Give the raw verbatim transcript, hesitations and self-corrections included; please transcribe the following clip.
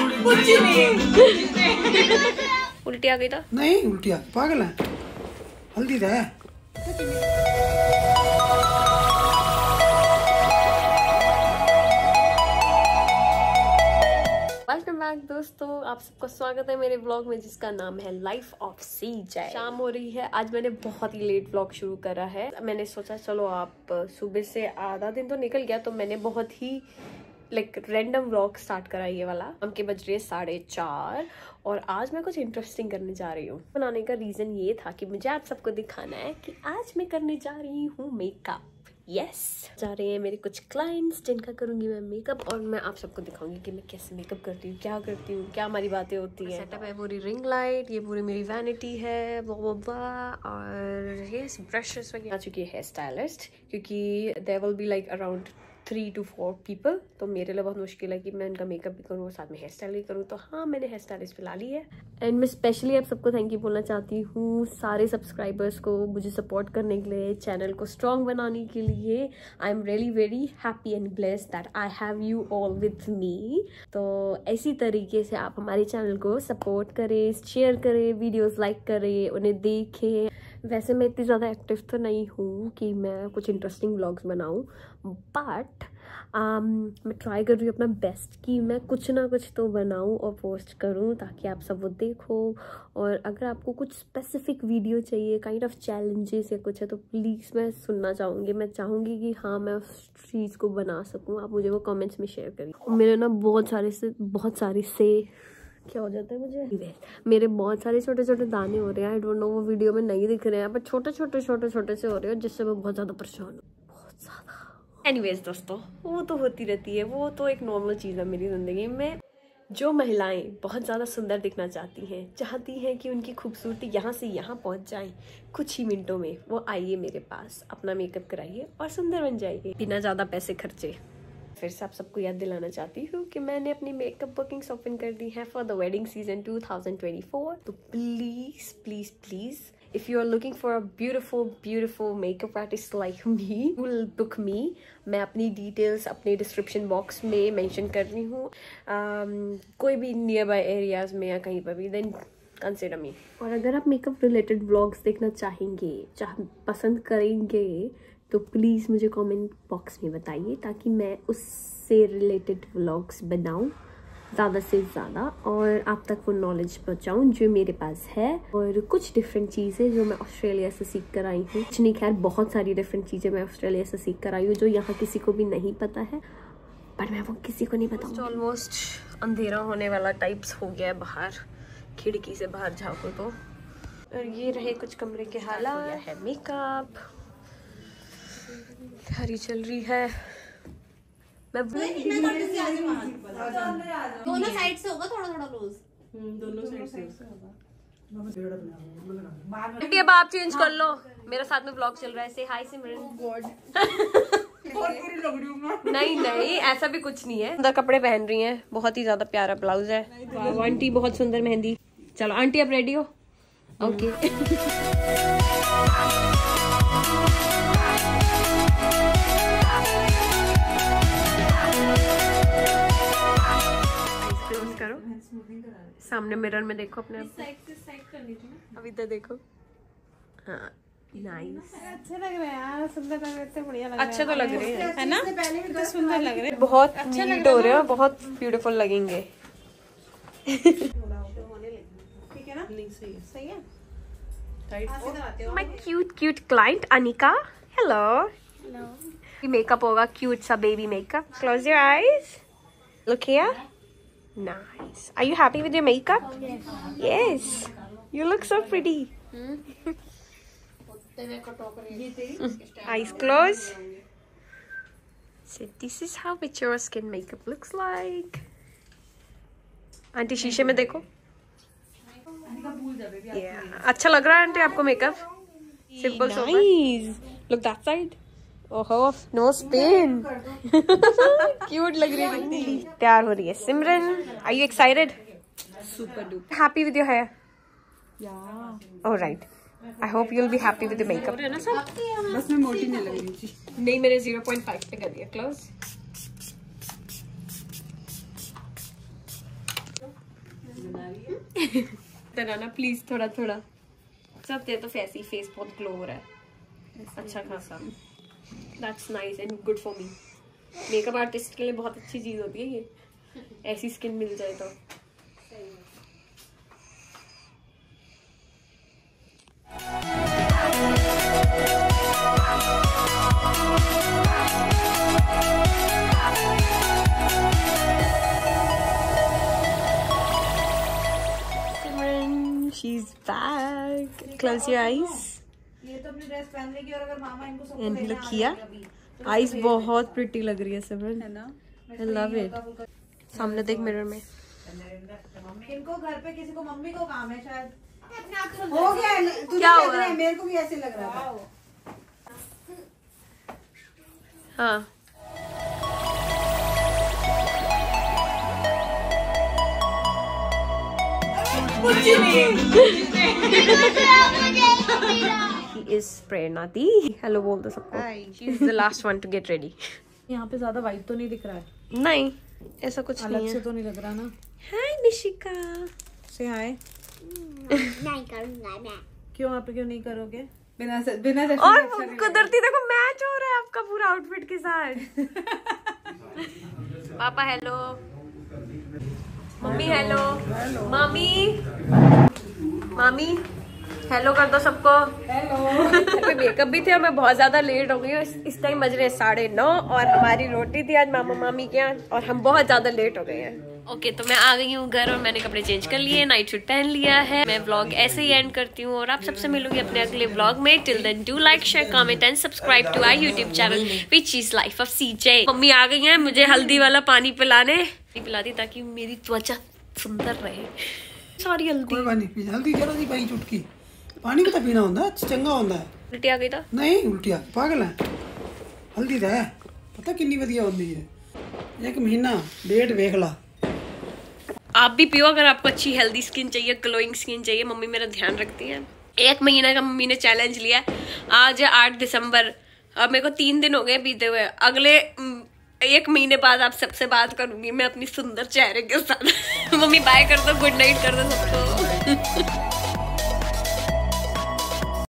कुछ नहीं। उल्टी आ गई था? नहीं उल्टी आ, पागल है, हल्दी था। वेलकम बैक दोस्तों, आप सबका स्वागत है मेरे व्लॉग में जिसका नाम है लाइफ ऑफ सी जय। शाम हो रही है, आज मैंने बहुत ही लेट व्लॉग शुरू करा है। मैंने सोचा चलो आप सुबह से आधा दिन तो निकल गया, तो मैंने बहुत ही लाइक रैंडम व्लॉग स्टार्ट करा ये वाला। हम के बज रहे साढ़े चार और आज मैं कुछ इंटरेस्टिंग करने जा रही हूँ। बनाने का रीजन ये था कि मुझे आप सबको दिखाना है कि आज मैं करने जा रही हूँ मेकअप। Yes yes. जा रहे हैं मेरे कुछ क्लाइंट्स जिनका करूंगी मैं मेकअप, और मैं आप सबको दिखाऊंगी कि मैं कैसे मेकअप करती हूँ, क्या करती हूँ, क्या हमारी बातें होती हैं। सेटअप है पूरी रिंग लाइट, ये पूरी मेरी वैनिटी है, ब्ला ब्ला ब्ला, और ये ब्रशेस वगैरह। आ चुकी है हेयर स्टाइलिस्ट, क्योंकि there will be like around three two four people, तो मेरे लिए बहुत मुश्किल है कि मैं इनका मेकअप भी करूँ और साथ में हेयर स्टाइल भी करूँ। तो हाँ, मैंने हेयर स्टाइलिस्ट पे ला ली है। एंड मैं स्पेशली आप सबको थैंक यू बोलना चाहती हूँ, सारे सब्सक्राइबर्स को मुझे सपोर्ट करने के लिए, चैनल को स्ट्रॉन्ग बनाने के लिए। I am really very happy and blessed that I have you all with me. तो इसी तरीके से आप हमारे चैनल को सपोर्ट करें, शेयर करें, वीडियोज़ लाइक करें, उन्हें देखें। वैसे मैं इतनी ज़्यादा एक्टिव तो नहीं हूँ कि मैं कुछ इंटरेस्टिंग व्लॉग्स बनाऊँ, बट um, मैं ट्राई कर रही हूँ अपना बेस्ट कि मैं कुछ ना कुछ तो बनाऊँ और पोस्ट करूँ ताकि आप सब वो देखो। और अगर आपको कुछ स्पेसिफिक वीडियो चाहिए, काइंड ऑफ चैलेंजेस या कुछ है, तो प्लीज़ मैं सुनना चाहूँगी। मैं चाहूँगी कि हाँ मैं उस चीज़ को बना सकूँ। आप मुझे वो कमेंट्स में शेयर करिए। मेरे ना बहुत सारे से बहुत सारे से क्या हो जाता है मुझे, मेरे बहुत सारे छोटे छोटे दाने हो रहे हैं। आई डोंट नो, वो वीडियो में नहीं दिख रहे हैं, पर छोटे छोटे छोटे छोटे से हो रहे हैं, जिससे मैं बहुत ज़्यादा परेशान हूँ, बहुत ज़्यादा। एनीवेज दोस्तों, वो तो होती रहती है, वो तो एक नॉर्मल चीज़ है मेरी ज़िंदगी में। जो महिलाएं बहुत ज़्यादा सुंदर दिखना चाहती हैं, चाहती हैं कि उनकी खूबसूरती यहाँ से यहाँ पहुँच जाए कुछ ही मिनटों में, वो आइए मेरे पास, अपना मेकअप कराइए और सुंदर बन जाइए बिना ज़्यादा पैसे खर्चे। फिर से आप सबको याद दिलाना चाहती हूँ कि मैंने अपनी मेकअप बुकिंग्स ओपन कर दी है for the wedding season two thousand twenty four. तो please please please if you are looking for a beautiful beautiful makeup artist like me, will book me. मैं अपनी डिटेल्स अपने डिस्क्रिप्शन बॉक्स में mention कर रही हूँ। um, कोई भी नियर बाय एरियाज में या कहीं पर भी, देन कंसिडर मी। और अगर आप मेकअप रिलेटेड व्लॉग्स देखना चाहेंगे, चाह पसंद करेंगे, तो प्लीज़ मुझे कमेंट बॉक्स में बताइए ताकि मैं उससे रिलेटेड व्लॉग्स बनाऊँ ज़्यादा से ज़्यादा और आप तक वो नॉलेज पहुँचाऊँ जो मेरे पास है। और कुछ डिफरेंट चीज़ें जो मैं ऑस्ट्रेलिया से सीख कर आई हूँ, कुछ नहीं खैर बहुत सारी डिफरेंट चीज़ें मैं ऑस्ट्रेलिया से सीख कर आई हूँ जो यहाँ किसी को भी नहीं पता है, बट मैं वो किसी को नहीं बताऊँ। ऑलमोस्ट अंधेरा होने वाला टाइप्स हो गया है बाहर, खिड़की से बाहर झाँको तो। और ये रहे कुछ कमरे के हालात है। मेकअप हरी चल रही है। मैं दोनों साइड से होगा, थोड़ा थोड़ा लूज। दोनों साइड से आंटी अब आप चेंज कर लो, मेरा साथ में व्लॉग चल रहा है। से हाय सिमरन। गॉड नहीं नहीं, ऐसा भी कुछ नहीं है। सुंदर कपड़े पहन रही हैं, बहुत ही ज्यादा प्यारा ब्लाउज है। आंटी बहुत सुंदर मेहंदी। चलो आंटी अब रेडी हो? ओके। करो, सामने मिरर में देखो अपने आप। अभी तो देखो, हाँ नाइस, अच्छे लग रहे हैं यार, सुंदर लग रहे हैं, बढ़िया लग रहे हैं। अच्छे तो लग रहे हैं, है ना? पहले भी तो सुंदर लग रहे हैं, बहुत नीट हो रहे हैं, बहुत ब्यूटीफुल लगेंगे। ठीक है ना? नहीं सही है, सही है। My cute cute client Anika, hello hello. Makeup होगा क्यूट सा baby makeup. Close your eyes, look here. Nice. Are you happy with your makeup? Yes. Yes. You look so pretty. Eyes closed. So this is how mature skin makeup looks like. Aunty शीशे में देखो। Yeah. अच्छा लग रहा है aunty आपको makeup? Simple so nice. Look that side. ओहो, no spin. Cute लग रही है, तैयार हो रही है Simran. Are you excited? Super duper happy with your hair? या alright, I hope you will be happy with the makeup. है ना सब? बस मैं मोटी नहीं लग रही थी। नहीं, मैंने ज़ीरो पॉइंट फाइव पे कर दिया। क्लोज। ना प्लीज थोड़ा थोड़ा सब तेरे तो फैसी फेस बहुत ग्लो हो रहा है अच्छा खासा। That's nice and good for me. Makeup artist के लिए बहुत अच्छी चीज होती है ये, ऐसी स्किन मिल जाए तो। She's back. Close your eyes. ये तो अपनी ड्रेस पहन लेगी और अगर मामा इनको सबको And लेने look आ here. जाएगा Eyes बहुत pretty लग रही है सिमरन, है ना? I love it. सामने देख मिरर में। इनको घर पे किसी को मम्मी को काम है शायद। हो गया तुझे क्या लग हुआ? रहा है, मेरे को भी ऐसे लग रहा था। हाँ He is प्रेरणा दी। हेलो बोल दो सबको। She is the last one to get ready. यहाँ पे ज्यादा वाइट तो नहीं दिख रहा है, नहीं ऐसा कुछ नहीं अलग से है। तो नहीं लग रहा ना। हाय निशिका। से हाय। नहीं करूंगा मैं। क्यों आप क्यों नहीं करोगे? बिना से, बिना से और कुदरती देखो मैच हो रहा है आपका पूरा आउटफिट के साथ। पापा हेलो, मम्मी हेलो, मामी मामी हेलो कर दो सबको। हेलो। मेकअप भी थे और मैं बहुत ज्यादा लेट हो गई हूँ। इस- इस टाइम बज रहे हैं साढ़े नौ और हमारी रोटी थी आज मामा मामी के यहाँ और हम बहुत ज्यादा लेट हो गए हैं। ओके okay, तो मैं आ गई हूँ घर और मैंने कपड़े चेंज कर लिए, नाइट सूट पहन लिया है। मैं व्लॉग ऐसे ही एंड करती हूँ और आप सबसे मिलूंगी अपने अगले व्लॉग में। Till then do like share comment and subscribe to our YouTube channel which is life of CJ. Mummy आ गई हैं मुझे हल्दी वाला पानी पिलाने, पिलाती ताकि मेरी त्वचा सुंदर रहे। सॉरी हल्दी कोई बात नहीं, जल्दी जरा सी पाई चुटकी पानी भी तो पीना होंदा चंगा होंदा है। उल्टी आ गई था। नहीं उल्टिया पागल है, हल्दी तो है पता कितनी वधिया होंदी है। एक महीना डेट वेख ला। आप भी पियो अगर आपको अच्छी हेल्दी स्किन चाहिए, ग्लोइंग स्किन चाहिए। मम्मी मेरा ध्यान रखती है। एक महीने का मम्मी ने चैलेंज लिया है। आज है आठ दिसंबर, अब मेरे को तीन दिन हो गए बीते हुए। अगले एक महीने बाद आप सबसे बात करूंगी मैं अपनी सुंदर चेहरे के साथ। मम्मी बाय कर दो, गुड नाइट कर दो सबको।